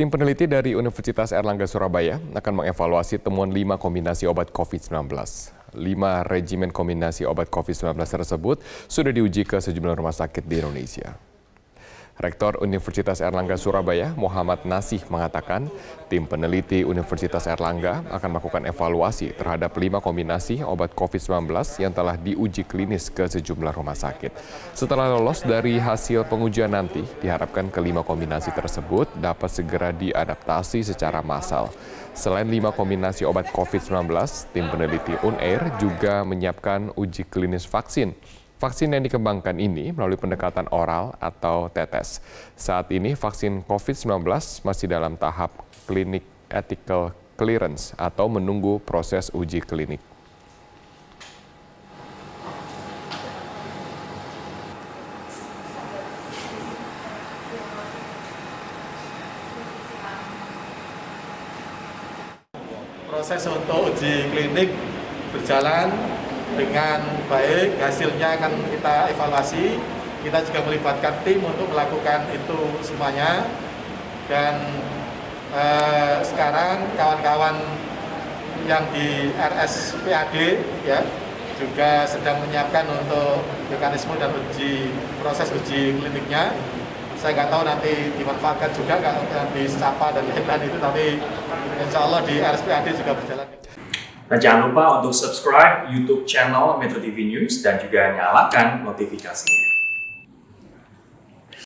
Tim peneliti dari Universitas Airlangga Surabaya akan mengevaluasi temuan 5 kombinasi obat COVID-19. 5 regimen kombinasi obat COVID-19 tersebut sudah diuji ke sejumlah rumah sakit di Indonesia. Rektor Universitas Airlangga Surabaya, Muhammad Nasih, mengatakan tim peneliti Universitas Airlangga akan melakukan evaluasi terhadap 5 kombinasi obat COVID-19 yang telah diuji klinis ke sejumlah rumah sakit. Setelah lolos dari hasil pengujian nanti, diharapkan kelima kombinasi tersebut dapat segera diadaptasi secara massal. Selain 5 kombinasi obat COVID-19, tim peneliti UNAIR juga menyiapkan uji klinis vaksin. Vaksin yang dikembangkan ini melalui pendekatan oral atau tetes. Saat ini vaksin COVID-19 masih dalam tahap klinik ethical clearance atau menunggu proses uji klinik. Proses untuk uji klinik berjalan dengan baik, hasilnya akan kita evaluasi. Kita juga melibatkan tim untuk melakukan itu semuanya. Dan sekarang kawan-kawan yang di RSPAD ya juga sedang menyiapkan untuk mekanisme dan proses uji kliniknya. Saya nggak tahu nanti dimanfaatkan juga nggak di SAPA dan lain-lain itu, tapi insya Allah di RSPAD juga berjalan. Dan jangan lupa untuk subscribe YouTube channel Metro TV News dan juga nyalakan notifikasinya.